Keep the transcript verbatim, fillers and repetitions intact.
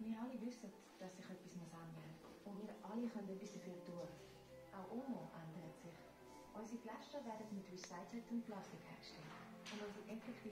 Wir alle wissen, dass sich etwas ändern muss. Und wir alle können etwas dafür tun. Auch UNO ändert sich. Unsere Flaschen werden mit recyceltem Plastik hergestellt. Und unsere Enkelkinder